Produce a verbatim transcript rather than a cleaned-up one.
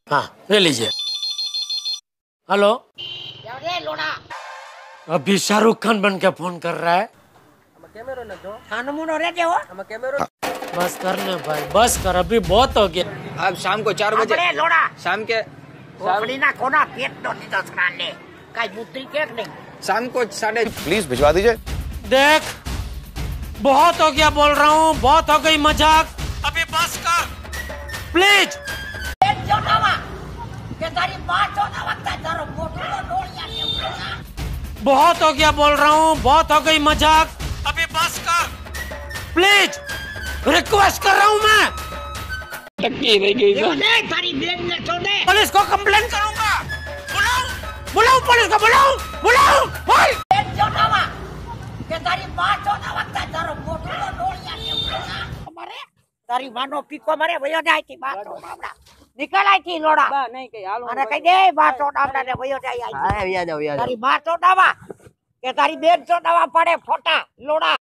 हाँ ले लीजिए। हेलो, अभी शाहरुख खान बन के फोन कर रहा है। बस करने भाई, बस कर, अभी बहुत हो गया। अब शाम को चार बजे शाम के शाम को साढ़े प्लीज भिजवा दीजिए। देख, बहुत हो गया बोल रहा हूँ, बहुत हो गई मजाक, अभी बस कर प्लीज। बहुत हो गया बोल रहा हूँ, बहुत हो गई मजाक, अभी बस कर प्लीज, रिक्वेस्ट कर रहा हूँ मैं। टक्की रह गई पुलिस को कंप्लेन करूंगा। बुलाओ बुलाओ पुलिस को, बुलाओ बुलाओ बोल। तारी मानो पीको मरे वयो जाय थी बात आपड़ा निकल आई थी लोड़ा बा नहीं के हालो अरे कह दे बात आपड़ा ने वयो जाय आई। हां आ जाओ आ जाओ तारी बात ओडावा के तारी बेन चोडावा पड़े फोटा लोड़ा।